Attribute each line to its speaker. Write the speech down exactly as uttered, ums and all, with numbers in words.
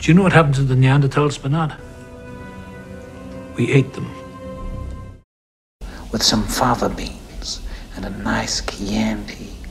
Speaker 1: Do you know what happened to the Neanderthals, Bernard? We ate them.
Speaker 2: With some fava beans and a nice Chianti.